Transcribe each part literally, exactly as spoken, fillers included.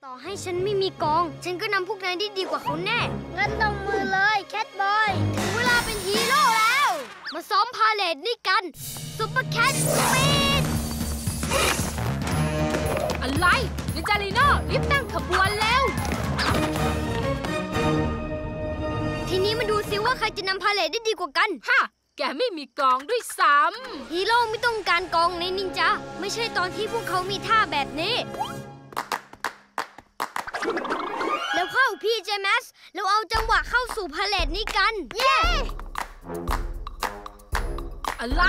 ต่อให้ฉันไม่มีกองฉันก็นำพวกนายได้ดีกว่าเขาแน่งั้นลงมือเลยแคทบอยถึงเวลาเป็นฮีโร่แล้วมาซ้อมพาเลทนี่กันซุปเปอร์แคทสปีดอะไรนินจาลีโน่รีบตั้งขบวนแล้วทีนี้มาดูซิว่าใครจะนำพาเลทได้ดีกว่ากันฮะแกไม่มีกองด้วยซ้ำฮีโร่ไม่ต้องการกองในนินจาไม่ใช่ตอนที่พวกเขามีท่าแบบนี้แล้วเข้าพี่เจมส์เราเอาจังหวะเข้าสู่พาเลทนี้กันเย้อะไร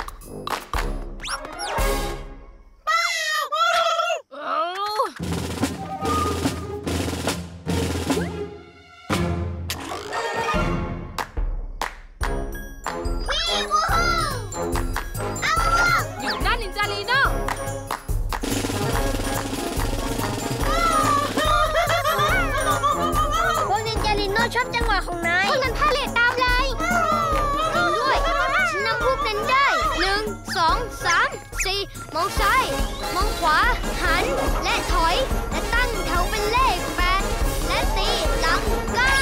ชอบจังหวะของนายพวกนั้นพาเลทตามเลยจริงด้วยฉันนำพวกนั้นได้หนึ่งสองสามสี่มองซ้ายมองขวาหันและถอยและตั้งแถวเป็นเลขแปดและตีลังกา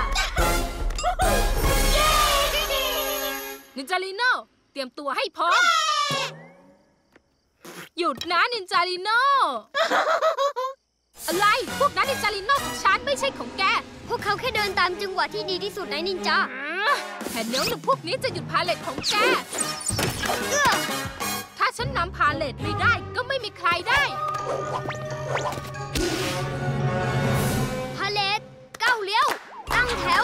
นินจาลีโน่เตรียมตัวให้พร้อมหยุดนะนินจาลีโน่อะไรพวกนั้นนินจาลีโน่ของฉันไม่ใช่ของแกพวกเขาแค่เดินตามจังหวะที่ดีที่สุดในนินจาแผ่นเนื้อหรือพวกนี้จะหยุดพาเลทของแกถ้าฉันนำพาเลทไม่ได้ก็ไม่มีใครได้พาเลทก้าวเลี้ยวตั้งแถว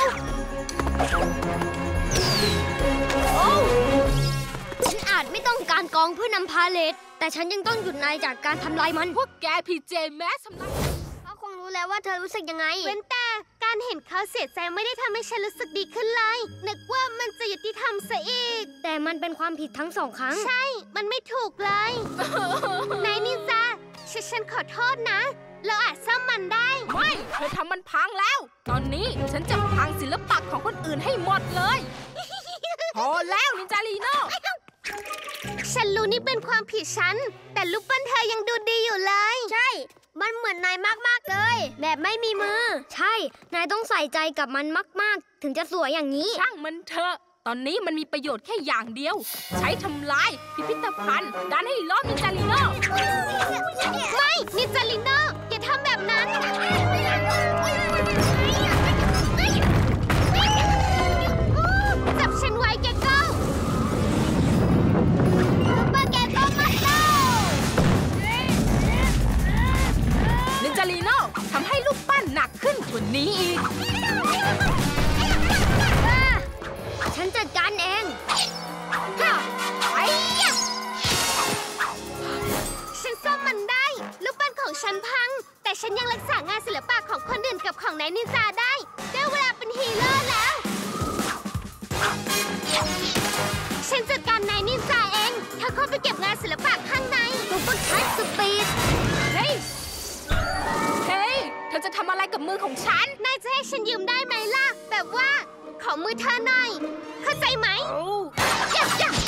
โอ้ฉันอาจไม่ต้องการกองเพื่อนำพาเลทแต่ฉันยังต้องหยุดนายจากการทำลายมันพวกแกพีเจแมสทำลายเขาคงรู้แล้วว่าเธอรู้สึกยังไงเว้นแต่การเห็นเขาเสียใจไม่ได้ทำให้ฉันรู้สึกดีขึ้นเลยนึกว่ามันจะยุติธรรมซะอีกแต่มันเป็นความผิดทั้งสองครั้งใช่มันไม่ถูกเลยนายนินจาฉันขอโทษนะเราอาจซ่อมมันได้ไม่เธอทำมันพังแล้วตอนนี้ฉันจะพังศิลปะของคนอื่นให้หมดเลยพอแล้วนินจาลีโน่ฉันรู้นี่เป็นความผิดฉันแต่ลูกปั้นเธอยังดูดีอยู่เลยใช่มันเหมือนนายมากๆเลยแบบไม่มีมือใช่นายต้องใส่ใจกับมันมากๆถึงจะสวยอย่างนี้ช่างมันเถอะตอนนี้มันมีประโยชน์แค่อย่างเดียวใช้ทำลายพิพิธภัณฑ์ดันให้ล้อมนินจาลีโน่ไม่นินจาลีโน่อย่าทำแบบนั้นจับฉันไว้แกก็นินจาลีโน่ทำให้ลูกปั้นหนักขึ้นกว่านี้อีกฉันจัดการเองไอ้ยะฉันซ่อมมันได้ลูกปั้นของฉันพังแต่ฉันยังรักษางานศิลปะของคนอื่นกับของนายนินจาได้ได้เวลาเป็นฮีโร่แล้วฉันจัดการนายนินจาเองเธอเข้าไปเก็บงานศิลปะข้างในซุปเปอร์แคทสปีดเฮ้ยเฮ้ยเธอจะทำอะไรกับมือของฉันนายจะให้ฉันยืมได้ไหมล่ะแบบว่าขอมือเธอหน่อยเข้าใจไหมยับยับ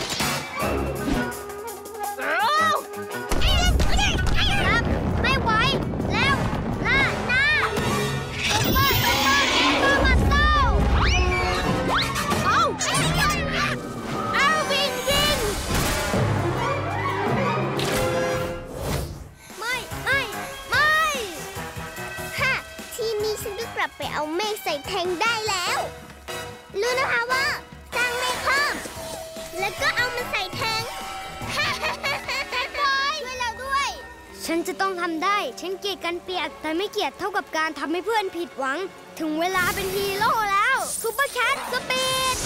รับไม่ไหวแล้วล่าหน้าซุปเปอร์ซุปเปอร์ซุปเปอร์มาสเตอร์โอ้เอาวินวินไม่ไม่ไม่ฮะทีนี้ฉันก็กลับไปเอาเมฆใส่แทงได้แล้วรู้นะคะว่าสร้างเมฆเพิ่มแล้วก็เอามาใส่แทงช่วยเราด้วยฉันจะต้องทำได้ฉันเกลียดกันเปียกแต่ไม่เกลียดเท่ากับการทำให้เพื่อนผิดหวังถึงเวลาเป็นฮีโร่แล้วซุปเปอร์แคทสปีด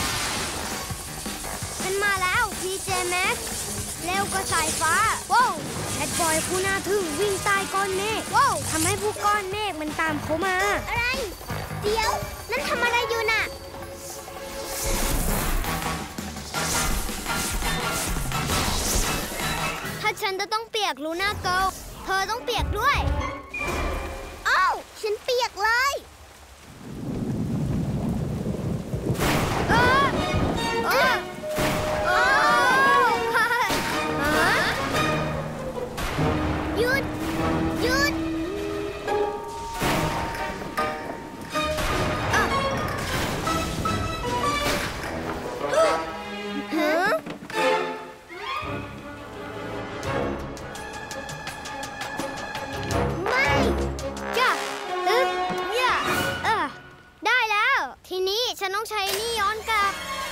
ฉันมาแล้วพีเจแม็กซ์เร็วกว่าสายฟ้าว้าวแคทบอยผู้น่าทึ่งวิ่งใต้ก้อนเมฆว้าวทำให้ผู้ก้อนเมฆมันตามเขามาอะไรเดี๋ยวนั่นทำอะไรอยู่น่ะถ้าฉันจะต้องเปียกลูน่าเกิลเธอต้องเปียกด้วยอ้าวฉันเปียกเลยเออเออเออหยุดหยุดต้องใช้นี่ย้อนกลับ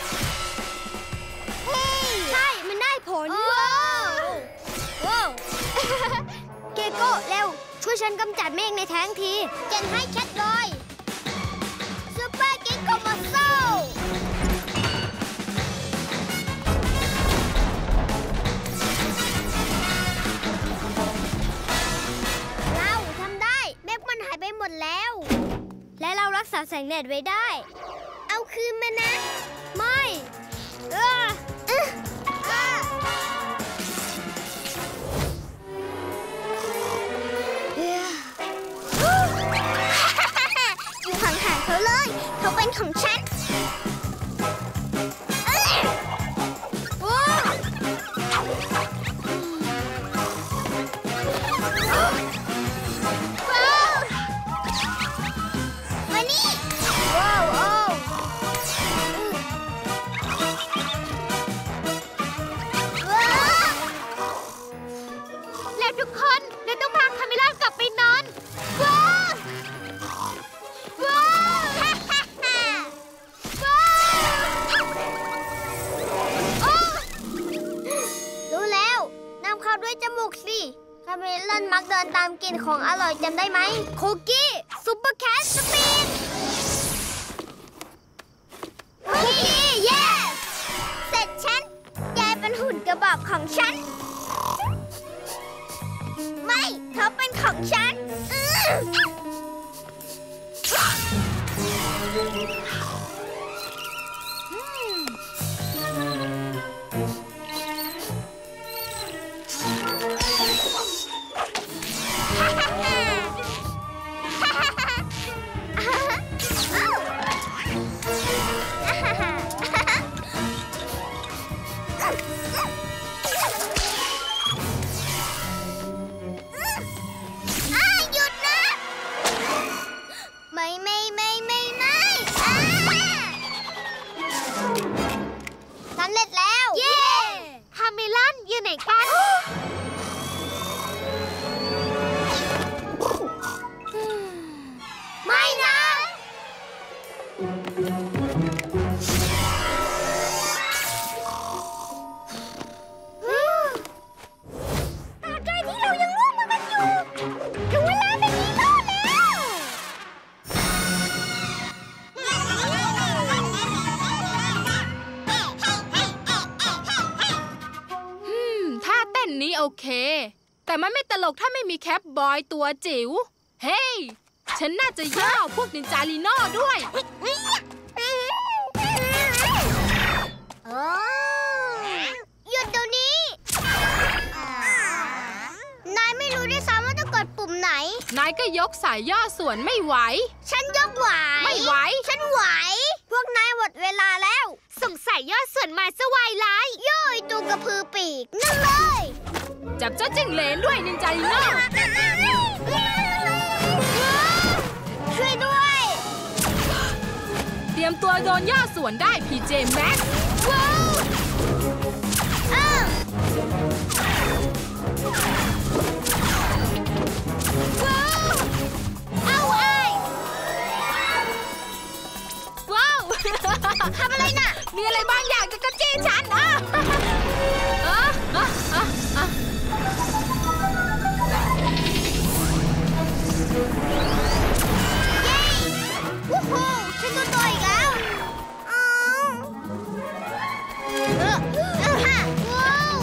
เฮ้ยใช่มันได้ผลว้าวว้าวเกโก้เร็วช่วยฉันกำจัดเมฆในแท้งทีเจนให้แคทบอยซูเปอร์เกโก้มาโซ่เราทำได้เมฆมันหายไปหมดแล้วและเรารักษาแสงแดดไว้ได้เอาคืนมานะไม่เออเออเอออยู่ห่างๆเขาเลยเขาเป็นของฉันเอ้ยโอ้ว้าวมานี่ว้าวโอ้แล้วทุกคนเราต้องพาคาเมล่ากลับไปนอนว้าวว้าวฮ่าฮ่าฮ่าว้าวโอ้รู้แล้วนำเข้าด้วยจมูกสิคาเมล่ามักเดินตามกลิ่นของอร่อยจำได้ไหมคุกกี้ซุปเปอร์แคทสปีดคุกกี้ yes เสร็จฉันยายเป็นหุ่นกระบอกของฉันไม่เธอเป็นของฉันโอเคแต่มันไม่ตลกถ้าไม่มีแคปบอยตัวจิ๋วเฮ้ยฉันน่าจะย่อพวกนินจาลีโน่ด้วยหยุดเดี๋ยวนี้นายไม่รู้ด้วยซ้ำว่าต้องกดปุ่มไหนนายก็ยกสายย่อส่วนไม่ไหวฉันยกไหวไม่ไหวฉันไหวพวกนายหมดเวลาแล้วส่งสายย่อส่วนมาสวายไลท์ย่อยตัวกระพือปีกนั่นเลยจับเจ้าจิ้งเหลนด้วยนินจาลีโน่ช่วยด้วยเตรียมตัวโดนย่อส่วนได้พีเจแม็กว้าวว้าวเอาไอ้ว้าวทำอะไรน่ะมีอะไรบางอย่างจะกระจี้ฉันอ่ะอ่ะอ่ะอ่ะอ่ะเย้วู้ฮู้ฉันตัวโตอีกแล้วอ๋อเออเออฮะว้าว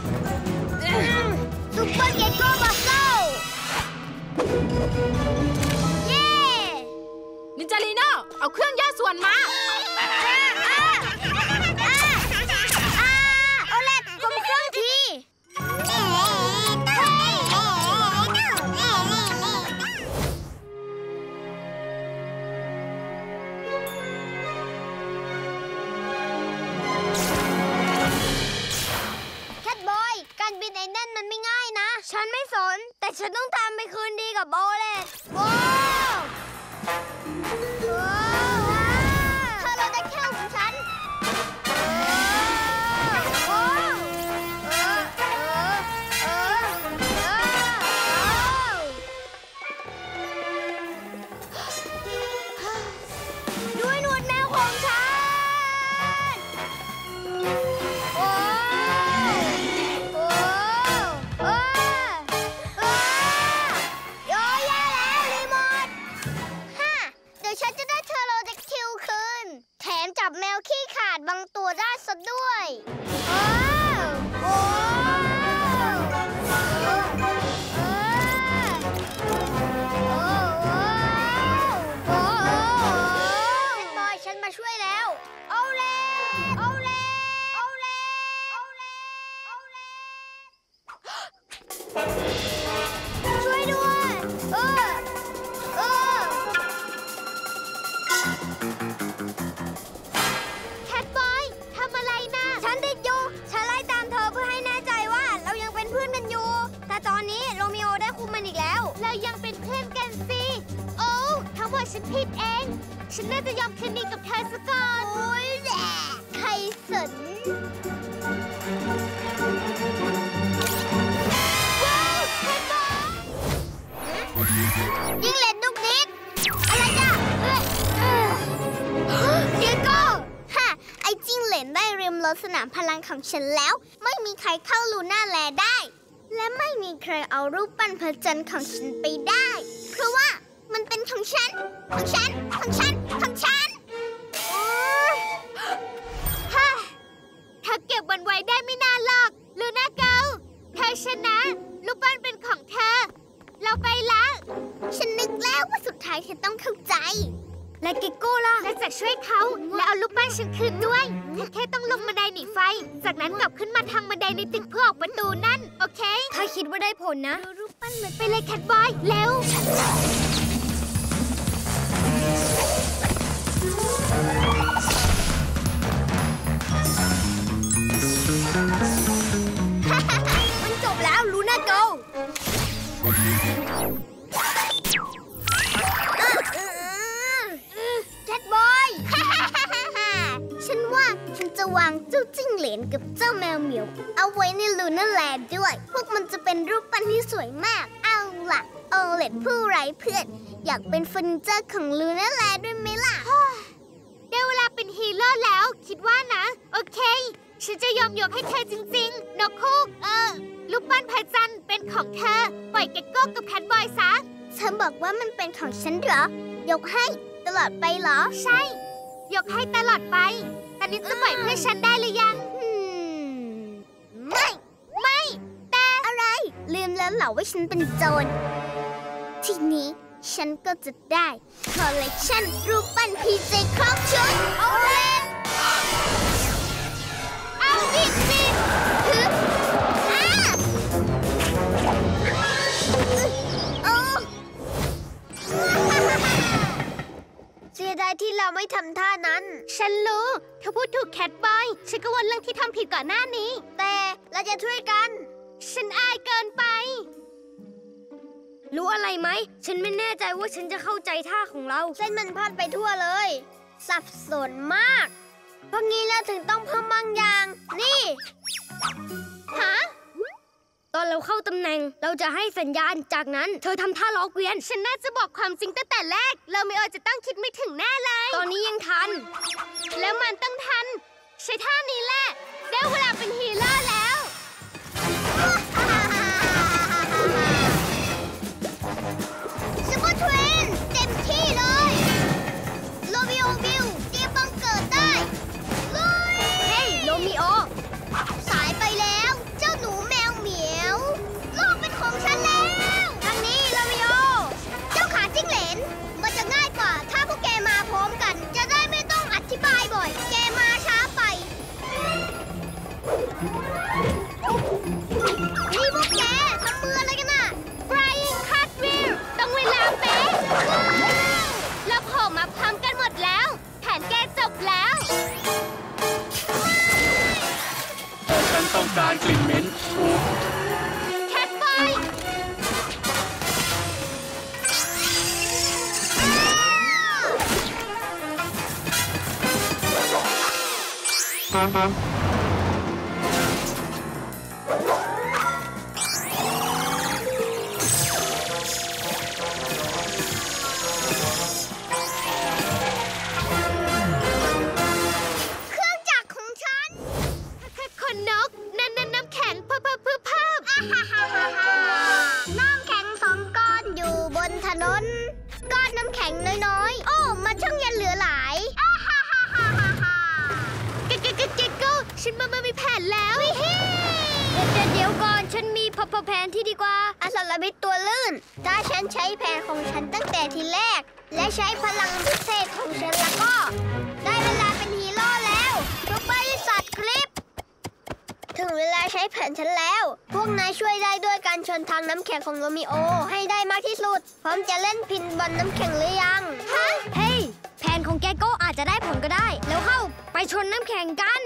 ซุปเปอร์เกโก้บัสโซ่เย้นินจาลีโน่เอาเครื่องย่อส่วนมาโอเล็ตกลมเครื่องทีแคทบอยการบินไอ้นั่นมันไม่ง่ายนะฉันไม่สนแต่ฉันต้องตามไปคืนดีกับโอเล็ตว้าวเธอเราได้แค่ของฉันด้วยหนวดแมวของฉันช่วยด้วยเออเออแคทบอยทำอะไรนะฉันติดอยู่ฉันไล่ตามเธอเพื่อให้แน่ใจว่าเรายังเป็นเพื่อนกันอยู่แต่ตอนนี้โรมิโอได้คุมมันอีกแล้วเรายังเป็นเพื่อนกันสิโอ้ทั้งหมดฉันผิดเองฉันน่าจะยอมคืนดีกับเธอซะก่อนโอ้ยแหละใครสนว้าวแคทบอยยิงเล่นดุกดิกอะไรจ้ะเอ้ยเอ้ยเดี๋ยวก็ฮะไอ้จิ้งเหลนได้เรียมรถสนามพลังของฉันแล้วไม่มีใครเข้าลูน่าแลได้ และไม่มีใครเอารูปปั้นพระจันทร์ของฉันไปได้เพราะว่ามันเป็นของฉันของฉันของฉันของฉันฮะเธอเก็บมันไว้ได้ไม่นานหรอกลูน่าเกลเธอชนะรูปปั้นเป็นของเธอเราไปละฉันนึกแล้วว่าสุดท้ายเธอต้องเข้าใจและกิกโก้ล่ะและจะช่วยเขาและเอารูปปั้นฉันคืนด้วยเธอแค่ต้องลงบันไดหนีไฟจากนั้นกลับขึ้นมาทางบันไดในตึกเพื่อออกประตูนั่นโอเคถ้าคิดว่าได้ผลนะดูรูปปั้นมันไปเลยแคทบอยเร็วมันจบแล้วลูน่าโกแคทบอยฉันว่าฉันจะวางเจ้าจิ้งเหลนกับเจ้าแมวเหมียวเอาไว้ในลูน่าแลนด์ด้วยพวกมันจะเป็นรูปปั้นที่สวยมากเอาล่ะโอเล็ตผู้ไร้เพื่อนอยากเป็นเฟอร์นิเจอร์ของลูน่าแลนด์ด้วยไหมล่ะได้เวลาเป็นฮีโร่แล้วคิดว่านะโอเคฉันจะยอมยกให้เธอจริงๆนกคูกเออรูปปั้นพระจันทร์เป็นของเธอปล่อยเก็กโก้กับแคทบอยซะเธอบอกว่ามันเป็นของฉันเหรอยกให้ตลอดไปเหรอใช่ยกให้ตลอดไปตอนนี้จะปล่อยเพื่อฉันได้หรือยังไม่ไม่แต่อะไรลืมแล้วเหรอว่าฉันเป็นโจรทีนี้ฉันก็จะได้คอลเลกชันรูปปั้นพีเจครอบชุดโอเลนเอาบิดบิดฮึอ่าโอ้เสียดายที่เราไม่ทำท่านั้นฉันรู้เธอพูดถูกแคทบอยฉันก็วนเรื่องที่ทำผิดก่อนหน้านี้แต่เราจะช่วยกันฉันอายเกินไปรู้อะไรไหมฉันไม่แน่ใจว่าฉันจะเข้าใจท่าของเราเส้นมันพลาดไปทั่วเลยสับสนมากเพราะงี้เราถึงต้องเพิ่มบางอย่างนี่ฮะตอนเราเข้าตำแหน่งเราจะให้สัญญาณจากนั้นเธอทำท่าล้อเกวียนฉันน่าจะบอกความจริงตั้งแต่แรกเราไม่เออจะต้องคิดไม่ถึงแน่เลยตอนนี้ยังทันแล้วมันต้องทันใช้ท่านี้แหละได้เวลาเป็นฮีโร่แล้วซุปเปอร์ทวินเต็มที่เลยโรมิโอวิวเตรียมบังเกิดได้ลุยเฮ้ยโรมิโอสายไปแล้วเจ้าหนูแมวเหมียวโลกเป็นของฉันแล้วทางนี้โรมิโอเจ้าขาจิ้งเหลนมันจะง่ายกว่าถ้าพวกแกมาพร้อมกันจะได้ไม่ต้องอธิบายบ่อยแกมาช้าไปนี่พวกแกทำมืออะไรกันน่ะ Flying Cartwheel ต้องเวลาเป๊ะเราโผล่มาพร้อมกันหมดแล้วแผนแกจบแล้วฉันต้องการกลิ่นเหม็นอุบแคทบอยแผนที่ดีกว่าอาสระบิดตัวลื่นถ้าฉันใช้แผนของฉันตั้งแต่ทีแรกและใช้พลังพิเศษของฉันแล้วก็ได้เวลาเป็นฮีโร่แล้วซุปเปอร์สัตว์คลิปถึงเวลาใช้แผนฉันแล้ว พวกนายช่วยได้ด้วยการชนทางน้ำแข็งของโรมิโอให้ได้มากที่สุดพร้อมจะเล่นพินบอลน้ำแข็งหรือยังฮะเฮ้ยแผนของแกโก้อาจจะได้ผลก็ได้ แล้วเข้าไปชนน้ำแข็งกัน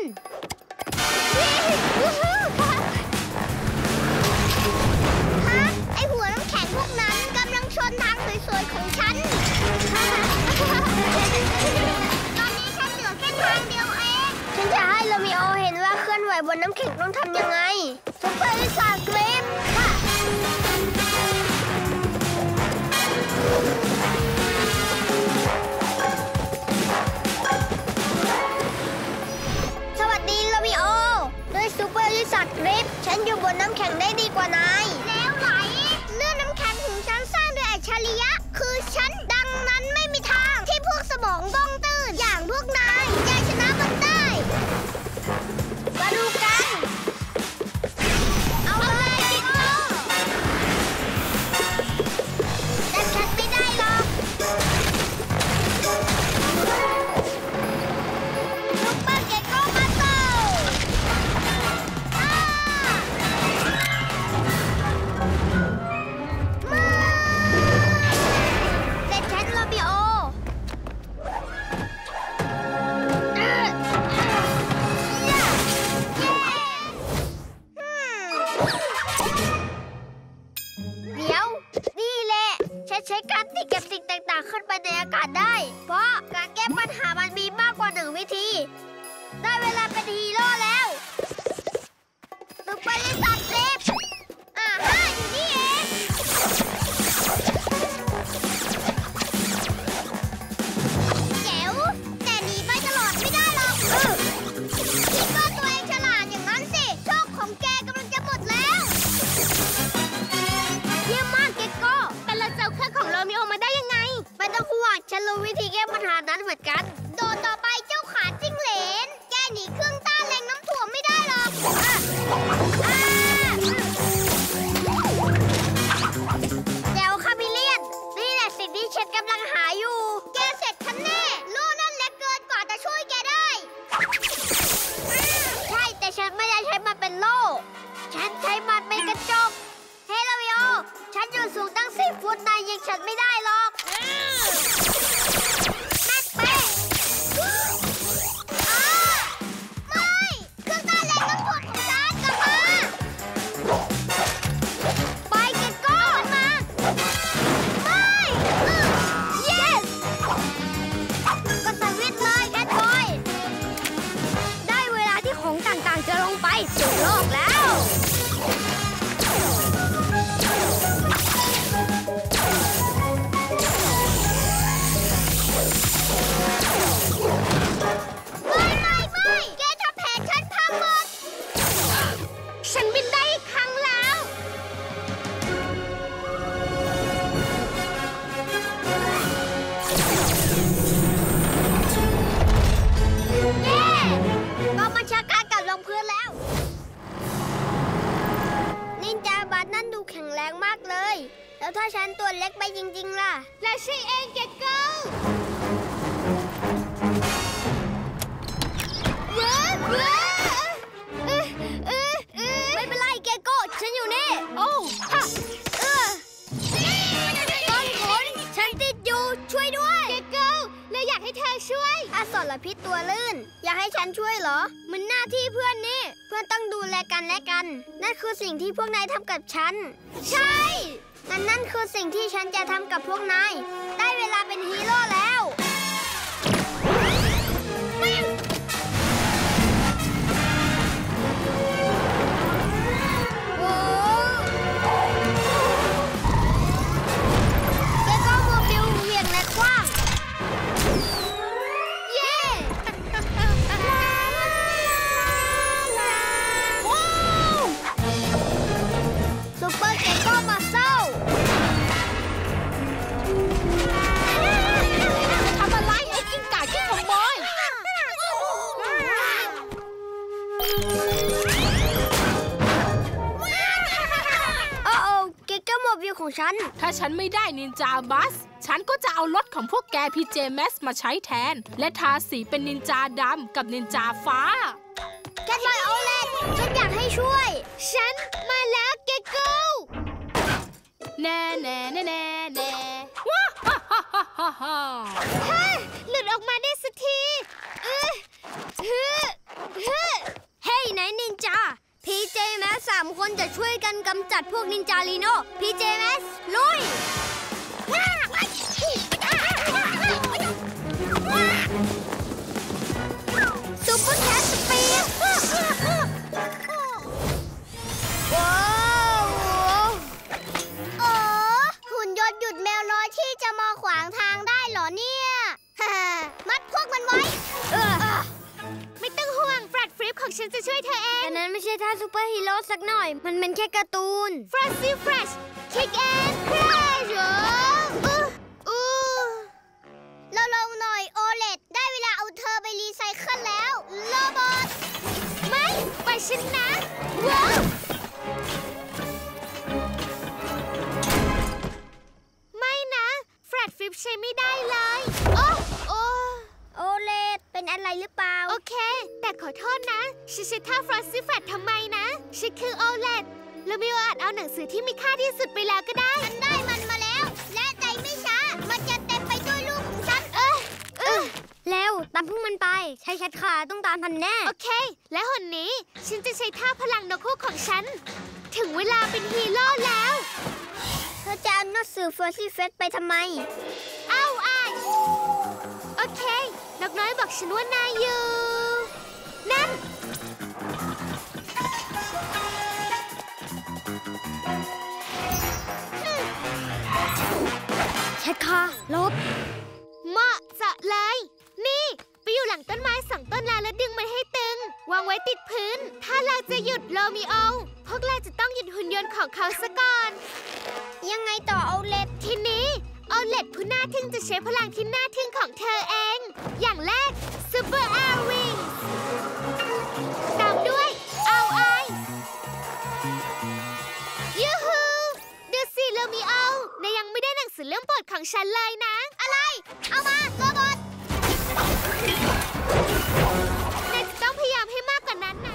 ฮะไอหัวน้ำแข็งพวกนั้นกำลังชนทางสวยๆของฉันตอนนี้ฉันเหลือแค่ทางเดียวเองฉันจะให้โรมิโอเห็นว่าเคลื่อนไหวบนน้ำแข็งต้องทำยังไงซุปเปอร์ลิซ่ากริปค่ะสวัสดีโรมิโอด้วยซุปเปอร์ลิซ่ากริปฉันอยู่บนน้ำแข็งได้ดีกว่านายแล้วไหลเลื่อนน้ำแข็งของฉันสร้างด้วยอัจฉริยะคือฉันดังนั้นไม่มีทางที่พวกสมองบ้องตื่นอย่างพวกนายจะชนะมันได้มาดูกันเอาเลยกิ๊กโก้แต่ฉันไม่ได้หรอกซุปเปอร์เก็กโก้มาโตอ่ามาเด็ดฉันโรมิโอเอ่อเย้เย้อืมเดี๋ยวนี่แหละฉันใช้การติดกับสิ่งต่างๆขึ้นไปในอากาศได้ เพราะการแก้ปัญหามันมีมากกว่าหนึ่งวิธี ได้เวลาเป็นฮีโร่แล้วซุปเปอร์ลิซ่าเซฟอ่าฮะอยู่นี่เองแจ๋วแต่หนีไปตลอดไม่ได้หรอกเออคิดว่าตัวเองฉลาดอย่างนั้นสิโชคของแกกำลังจะหมดแล้วเยี่ยมมากเกโก้แต่เราจะเอาเครื่องของโรมิโอมาได้ยังไงไม่ต้องห่วงฉันรู้วิธีแก้ปัญหานั้นเหมือนกัน โดดต่อไปเจ้าขาจิ้งเหลน แกหนีเครื่องต้านแรงน้ำถ่วงไม่ได้หรอกอ่ะอ่ะเดี๋ยวคามิเลียน นี่แหละสิ่งที่ฉันกำลังหาอยู่ แกเสร็จฉันแน่โล่นั่นเล็กเกินกว่าจะช่วยแกได้อ่ะใช่แต่ฉันไม่ได้ใช้มันเป็นโล่ ฉันใช้มันเป็นกระจก เฮ้ยโรมิโอ ฉันอยู่สูงตั้งสิบฟุตนายยิงฉันไม่ได้หรอกแม่เป๊ะอ้าไม่เครื่องต้านแรงน้ำถ่วงของฉันกลับมาไปเก็ตโก้มาไม่ yes กดสวิตช์เลยแคทบอยได้เวลาที่ของต่างๆจะลงไปสู่โลกแล้วไม่ไม่ไม่แกทำแผนฉันพังหมดฉันบินได้อีกครั้งแล้วเย้กองบัญชาการกลับลงพื้นแล้ว นินจาบัตนั่นดูแข็งแรงมากเลย แล้วถ้าฉันตัวเล็กไปจริงๆล่ะและใช่เองเกโก้เย้เย้เออเออเออไม่เป็นไรเกโก้ฉันอยู่นี่โอ้ฮะเออต้นขนฉันติดอยู่ช่วยด้วยเกโก้เลยอยากให้เธอช่วยอสรพิษตัวลื่น อยากให้ฉันช่วยเหรอ มันหน้าที่เพื่อนนี่ เพื่อนต้องดูแลกันและกัน นั่นคือสิ่งที่พวกนายทำกับฉันใช่นั่นนั่นคือสิ่งที่ฉันจะทำกับพวกนาย ได้เวลาเป็นฮีโร่แล้ว โอ้เกโก้โมบิลเหวี่ยงและกว้าง เย้ ว้าวซุปเปอร์เกโก้มาเซลทำอะไรไอ้กิ้งก่าขี้ขโมยโอ้โอ้เกโก้โมบิลของฉันถ้าฉันไม่ได้นินจาบัส ฉันก็จะเอารถของพวกแกพีเจแมสมาใช้แทน และทาสีเป็นนินจาดำกับนินจาฟ้าแคทบอยโอเลตฉันอยากให้ช่วยฉันมาแล้วเกโก้แน่แน่แน่แน่แน่ว้าฮ่าฮ่าฮ่าฮ่าฮ่าฮ่าหลุดออกมาได้สักทีเออฮึฮึเฮ้ยไหนนินจาพีเจแมสสามคนจะช่วยกันกำจัดพวกนินจาลีโน่พีเจแมสลุยซุปเปอร์แคทสปีดว้าวโอ้หุ่นยนต์หยุดแมวน้อยที่จะมาขวางทางได้เหรอเนี่ยมัดพวกมันไว้ไม่ต้องห่วงแฟรดฟริปของฉันจะช่วยเธอเองอันนั้นไม่ใช่ท่าซูเปอร์ฮีโร่สักหน่อยมันเป็นแค่การ์ตูนฟร e ซี่เฟรชคิกแอนด์คราชอู้อู้เราลงหน่อยโอเลตได้เวลาเอาเธอไปรีไซเคิลแล้วโรบอทไม่ไปฉันนะว้าวไม่นะแฟรดฟริปใช้ไม่ได้เลยโอ้โอ้โอเลตเป็นอะไรหรือเปล่าโอเคแต่ขอโทษนะฉันใช้ท่าฟรอสซี่แฟรดทำไมนะฉันคือโอเลตแล้วมิวอาจเอาหนังสือที่มีค่าที่สุดไปแล้วก็ได้ฉันได้มันมาแล้วและใจไม่ช้ามันจะเต็มไปด้วยลูกของฉันเออเออแล้วตามพวกมันไปใช้แคทขาต้องตามทันแน่โอเคและหนนี้ฉันจะใช้ท่าพลังนกคู่ของฉันถึงเวลาเป็นฮีโร่แล้วเธอจะเอาหนังสือฟรอสซี่แฟรดไปทำไมเอ้าอ่านโอเคนกน้อยบอกฉันว่านายอยู่นั่นแค่ค่ะลบเหมาะเจาะเลยนี่ไปอยู่หลังต้นไม้สองต้นแล้วแล้วดึงมันให้ตึงวางไว้ติดพื้นถ้าเราจะหยุดโรมิโอพวกเราจะต้องหยุดหุ่นยนต์ของเขาซะก่อนยังไงต่อเอาเล็ดทีนี้โอเลตผู้น่าทึ่งจะใช้พลังที่น่าทึ่งของเธอเองอย่างแรกซูเปอร์แอร์วิงตามด้วยเอาไอยูฮูดูสิโรมิโอนายยังไม่ได้หนังสือเล่มโปรดของฉันเลยนะอะไรเอามาโรบอทนายจะต้องพยายามให้มากกว่านั้นนะ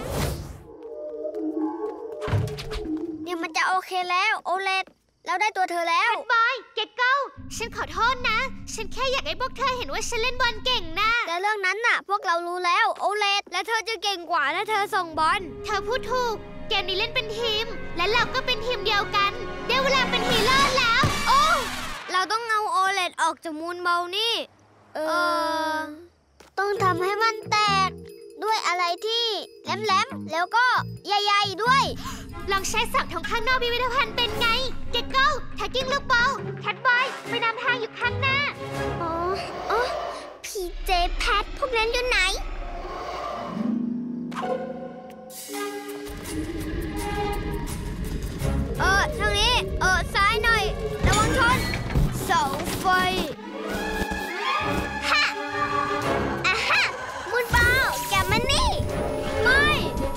เดี๋ยวมันจะโอเคแล้วโอเลตเราได้ตัวเธอแล้วบอยเกตโก้ฉันขอโทษนะฉันแค่อยากให้พวกเธอเห็นว่าฉันเล่นบอลเก่งนะแต่เรื่องนั้นน่ะพวกเรารู้แล้วโอเลตและเธอจะเก่งกว่าถ้าเธอส่งบอลเธอพูดถูกเกมนี้เล่นเป็นทีมและเราก็เป็นทีมเดียวกันได้เวลาเป็นฮีโร่แล้วโอ้เราต้องเอาโอเลตออกจากมูนเบลนี่เออต้องทำให้มันแตกด้วยอะไรที่แหลมๆแล้วก็ใหญ่ๆด้วยลองใช้สับทางข้างนอกพิพิธภัณฑ์เป็นไงเกตโก้แท็กกิ้งลูกบอลแคทบอยไปนำทางอยู่ข้างหน้าอ๋ออ๋อพีเจแพทพวกนั้นอยู่ไหนเออทางนี้เออซ้ายหน่อยระวังชนเสาไฟฮะอ่ะฮะมุนบอลกลับมานี่ไม่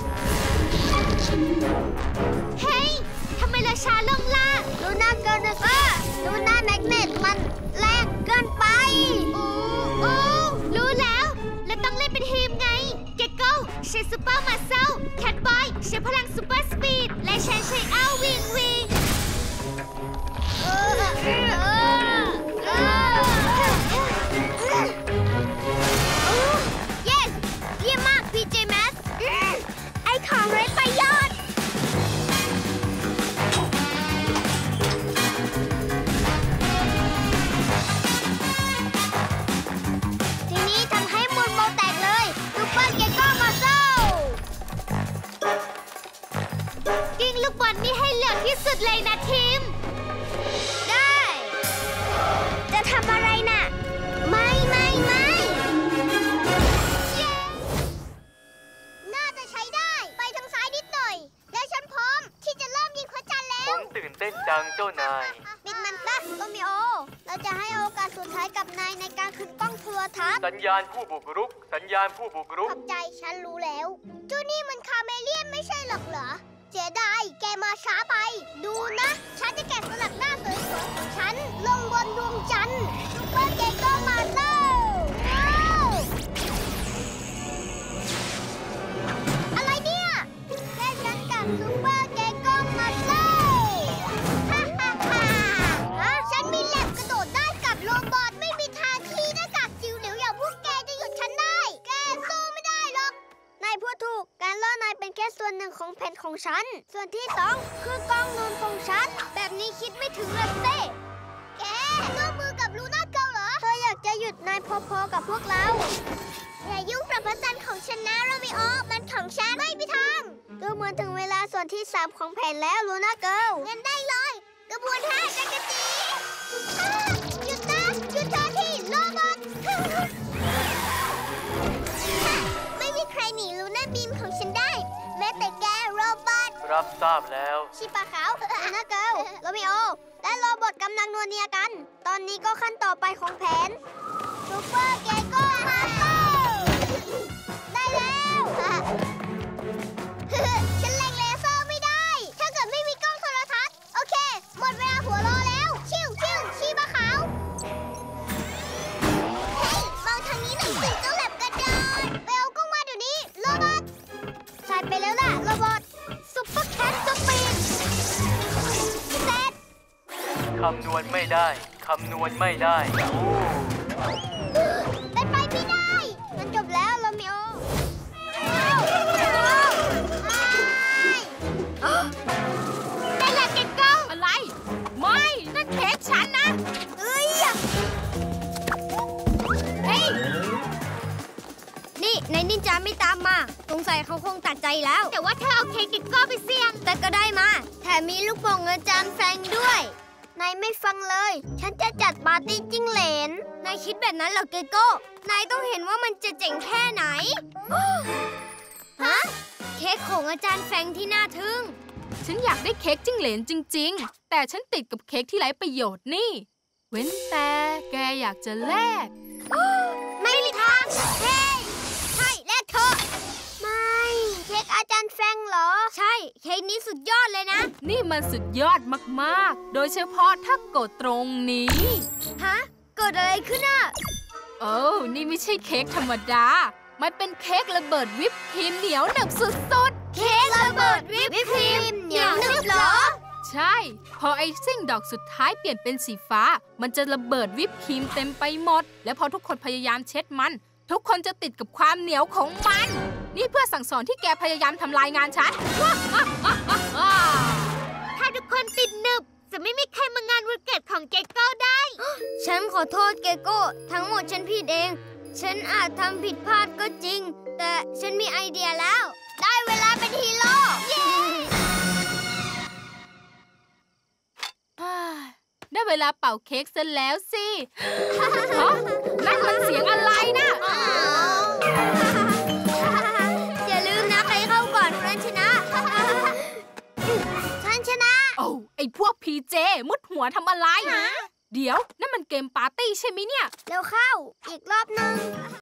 เฮ้ยทำไมเราช้าลงล่ะลูน่าเกินเออลูน่าแมกเนตมันแรงเกินไปโอ้โอ้รู้แล้วเราต้องเล่นเป็นทีมไงเกตโก้ใช้ซูเปอร์มาเซลแคทบอยใช้พลังซูเปอร์สปีดและฉันใช้เอาวิงวิงเออเออเออ yes เยี่ยมมากพีเจแมสไอของไร้ประโยชน์ทีนี้ทำให้มูนโบแตกเลยซูเปอร์เกโก้มาโซ่ยิงลูกบอลนี่ให้เร็วที่สุดเลยนะทีมได้จะทำอะไรน่ะไม่ไม่ไม่น่าจะใช้ได้ไปทางซ้ายนิดหน่อยแล้วฉันพร้อมที่จะเริ่มยิงพระจันทร์แล้วผมตื่นเต้นจังเจ้านายปิดมันซะโรมิโอเราจะให้โอกาสสุดท้ายกับนายในการขึ้นกล้องโทรทัศน์สัญญาณผู้บุกรุกสัญญาณผู้บุกรุกขอบใจฉันรู้แล้วเจ้านี่มันคาเมเลียนไม่ใช่หรอกเหรอเจไดแกมาช้าไปดูนะฉันจะแกะสลักหน้าสวยๆของฉันลงบนดวงจันทร์ซุปเปอร์เกโก้มาเซ่อะไรเนี่ยฉันส่วนที่สองคือกองนอนของฉันแบบนี้คิดไม่ถึงเลยเต้แกร่วมมือกับลูน่าเกิลเหรอเธออยากจะหยุดนายพอๆกับพวกเราอย่ายุ่งกับพระจันทร์ของฉันนะโรมิโอมันของฉันไม่มีทางดูเหมือนถึงเวลาส่วนที่สามของแผนแล้วลูน่าเกิลงั้นได้เลยกระบวนท่าจักรจีหยุดนะหยุดเธอที่โรบอทไม่มีใครหนีลูน่าบีมของฉันได้แม้แต่แกโรบอทรับทราบแล้วชิปะขาวลูน่าเกิลโรมิโอและโรบอทกำลังนัวเนียกันตอนนี้ก็ขั้นต่อไปของแผนซูเปอร์เกโก้ฮัตโต้ได้แล้วฉันเล็งเลเซอร์ไม่ได้ถ้าเกิดไม่มีกล้องโทรทัศน์โอเคหมดเวลาหัวรอแล้วชิวชิวชิปะขาวเฮ้ยมองทางนี้หน่อยสิเจ้าแลบกระโดดไปเอากล้องมาเดี๋ยวนี้โรบอทใส่ไปแล้วล่ะโรบอทซุปเปอร์แคทสปีดเสร็จคำนวณไม่ได้ คำนวณไม่ได้โอ้เป็นไปไม่ได้มันจบแล้วโรมิโอได้แล้วเก็ตเก้าอะไร ไม่นั่นเค้กฉันนะเอ้ยเฮ้ยนี่นายนินจาไม่ตามมาสงสัยเขาคงตัดใจแล้วแต่ว่าถ้าเอาเค้กกินก็ไปเสี่ยงแต่ก็ได้มาแถมมีลูกโป่งอาจารย์แฟรงค์ด้วยนายไม่ฟังเลย ฉันจะจัดปาร์ตี้จิ้งเหลนนายคิดแบบนั้นเหรอเกโก้ นายต้องเห็นว่ามันจะเจ๋งแค่ไหน ฮะ เค้กของอาจารย์แฟรงค์ที่น่าทึ่งฉันอยากได้เค้กจิ้งเหลนจริงๆ แต่ฉันติดกับเค้กที่ไร้ประโยชน์นี่ เว้นแต่แกอยากจะแลกไม่มีทางเฮ้ยใช่แลกเถอะไม่ เค้กอาจารย์แฟงเหรอใช่ เค้กนี้สุดยอดเลยนะนี่มันสุดยอดมากๆ โดยเฉพาะถ้ากดตรงนี้ฮะ เกิดอะไรขึ้นอ่ะโอ้นี่ไม่ใช่เค้กธรรมดา มันเป็นเค้กระเบิดวิปครีมเหนียวหนึบสุดเค้กระเบิดวิปครีมเหนียวหนึบเหรอๆ ใช่ พอไอซิ่งดอกสุดท้ายเปลี่ยนเป็นสีฟ้า มันจะระเบิดวิปครีมเต็มไปหมด และพอทุกคนพยายามเช็ดมัน ทุกคนจะติดกับความเหนียวของมัน นี่เพื่อสั่งสอนที่แกพยายามทำลายงานฉันถ้าทุกคนติดหนึบจะไม่มีใครมางานวันเกิดของเกโก้ได้ฉันขอโทษเกโก้ ทั้งหมดฉันผิดเอง ฉันอาจทำผิดพลาดก็จริง แต่ฉันมีไอเดียแล้วได้เวลาเป็นฮีโร่ เย้ได้เวลาเป่าเค้กซะแล้วสิฮะนั่นมันเสียงอะไรนะอย่าลืมนะใครเข้าก่อนคนนั้นชนะฉันชนะโอ้ไอพวกพีเจมุดหัวทำอะไร เดี๋ยว นั่นมันเกมปาร์ตี้ใช่ไหมเนี่ยเร็วเข้า อีกรอบหนึ่ง